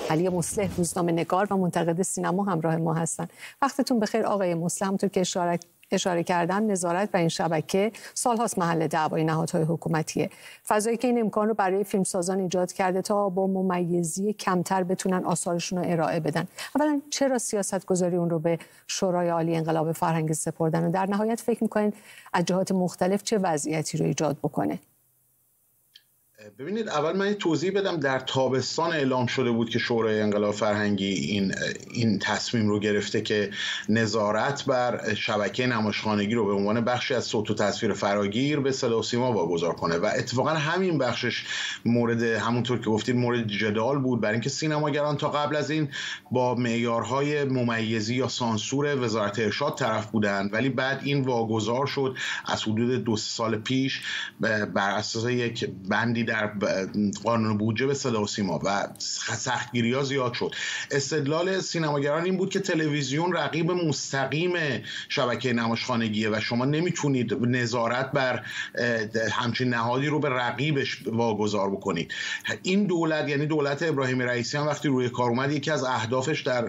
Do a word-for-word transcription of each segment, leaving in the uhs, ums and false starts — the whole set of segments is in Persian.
علی مصلح، روزنامه‌نگار و منتقد سینما همراه ما هستند. وقتتون بخیر آقای مصلح. همونطور که اشاره اشاره کردن، نظارت بر این شبکه سال‌هاست محل دعوای نهادهای حکومتیه. فضایی که این امکان رو برای فیلمسازان ایجاد کرده تا با ممیزی کمتر بتونن آثارشون رو ارائه بدن. اولا چرا سیاستگذاری اون رو به شورای عالی انقلاب فرهنگی سپردن و در نهایت فکر می‌کنین از جهات مختلف چه وضعیتی رو ایجاد بکنه؟ ببینید، اول من توضیح بدم. در تابستان اعلام شده بود که شورای انقلاب فرهنگی این این تصمیم رو گرفته که نظارت بر شبکه نمایشخانگی رو به عنوان بخشی از صوت و تصویر فراگیر به صدا و سیما واگذار کنه و اتفاقا همین بخشش مورد، همونطور که گفتید، مورد جدال بود، برای اینکه سینماگران تا قبل از این با معیارهای ممیزی یا سانسور وزارت ارشاد طرف بودند، ولی بعد این واگذار شد از حدود دو سال پیش بر اساس یک بندی در قانون بودجه به صدا و سیما و سختگیری‌ها زیاد شد. استدلال سینماگران این بود که تلویزیون رقیب مستقیم شبکه نمایشخانگیه و شما نمیتونید نظارت بر همچین نهادی رو به رقیبش واگذار بکنید. این دولت، یعنی دولت ابراهیم رئیسی، هم وقتی روی کار اومد یکی از اهدافش در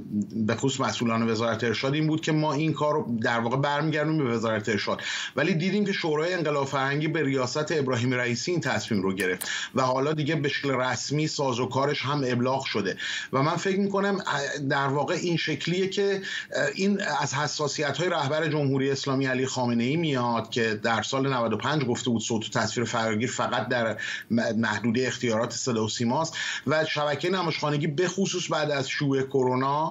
به خصوص مسئولان وزارت ارشاد این بود که ما این کار رو در واقع برمیگردونیم به وزارت ارشاد، ولی دیدیم که شورای انقلاب فرهنگی به ریاست ابراهیم رئیسی این تصمیم رو گرفت و حالا دیگه به شکل رسمی سازوکارش هم ابلاغ شده و من فکر میکنم در واقع این شکلیه که این از حساسیت‌های رهبر جمهوری اسلامی علی خامنه‌ای میاد که در سال نود و پنج گفته بود صوت و تصویر فراگیر فقط در محدوده اختیارات صدا و سیماست و شبکه نمایشخانگی به خصوص بعد از شیوع کرونا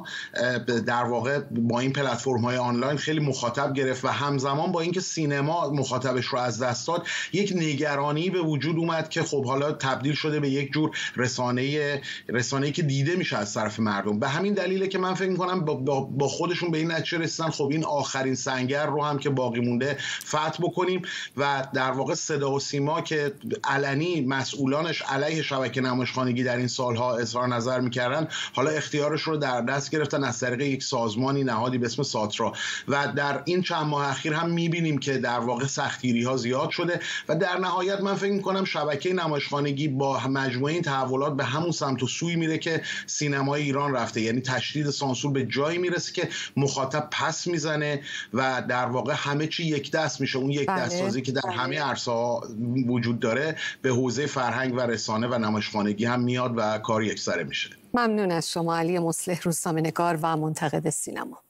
در واقع با این پلتفرم‌های آنلاین خیلی مخاطب گرفت و همزمان با اینکه سینما مخاطبش رو از دست داد، یک نگرانی به وجود اومد که خب حالا تبدیل شده به یک جور رسانه رسانه‌ای که دیده میشه از طرف مردم. به همین دلیله که من فکر می‌کنم با, با خودشون به این نتیجه رسیدن خب این آخرین سنگر رو هم که باقی مونده فتح بکنیم و در واقع صدا و سیما که علنی مسئولانش علیه شبکه نمایشخانگی در این سالها اظهار نظر می‌کردن، حالا اختیارش رو در دست گرفتن از طریق یک سازمانی نهادی به اسم ساترا و در این چند ماه اخیر هم می‌بینیم که در واقع سختگیری‌ها زیاد شده و در نهایت من فکر می‌کنم شبکه نمایشخانگی با مجموعه این تحولات به همون سمت و سوی میره که سینمای ایران رفته، یعنی تشدید سانسور به جایی میرسه که مخاطب پس میزنه و در واقع همه چی یک دست میشه. اون یک دست سازی که در همه عرصه‌ها وجود داره به حوزه فرهنگ و رسانه و نمایشخانگی هم میاد و کار یکسره میشه. ممنون از شما علی مصلح، روزنامه‌نگار و منتقد سینما.